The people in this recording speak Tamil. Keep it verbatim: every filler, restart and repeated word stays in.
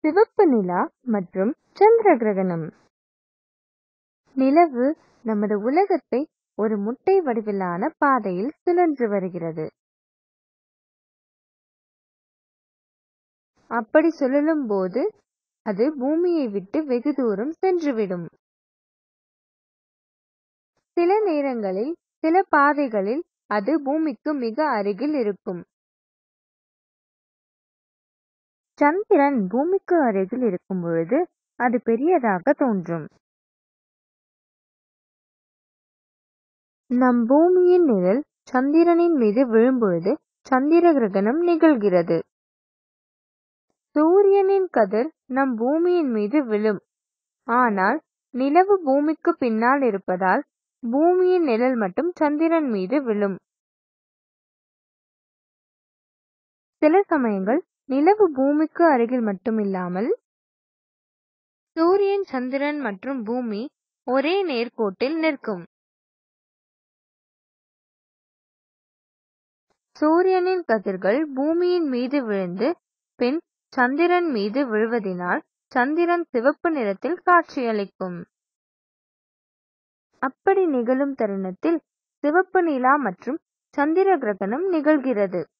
சிவப்பு நிலா மற்றும் சந்திர கிரகணம். நிலவு நமது உலகத்தை ஒரு முட்டை வடிவிலான பாதையில் சுழன்று வருகிறது. அப்படி சுழலும் போது அது பூமியை விட்டு வெகு தூரம் சென்றுவிடும். சில நேரங்களில் சில பாதைகளில் அது பூமிக்கு மிக அருகில் இருக்கும். சந்திரன் பூமிக்கு அருகில் இருக்கும் பொழுது அது பெரியதாக தோன்றும். நம் பூமியின் நிழல் சந்திரனின் மீது விழும்பொழுது சந்திர கிரகணம் நிகழ்கிறது. சூரியனின் கதிர் நம் பூமியின் மீது விழும். ஆனால் நிலவு பூமிக்கு பின்னால் இருப்பதால் பூமியின் நிழல் மட்டும் சந்திரன் மீது விழும். சில சமயங்கள் நிலவு பூமிக்கு அருகில் மட்டுமில்லாமல் சூரியன், சந்திரன் மற்றும் பூமி ஒரே நேர்கோட்டில் நிற்கும். சூரியனின் கதிர்கள் பூமியின் மீது விழுந்து பின் சந்திரன் மீது விழுவதினால் சந்திரன் சிவப்பு நிறத்தில் காட்சியளிக்கும். அப்படி நிகழும் தருணத்தில் சிவப்பு நிலா மற்றும் சந்திர கிரகணம் நிகழ்கிறது.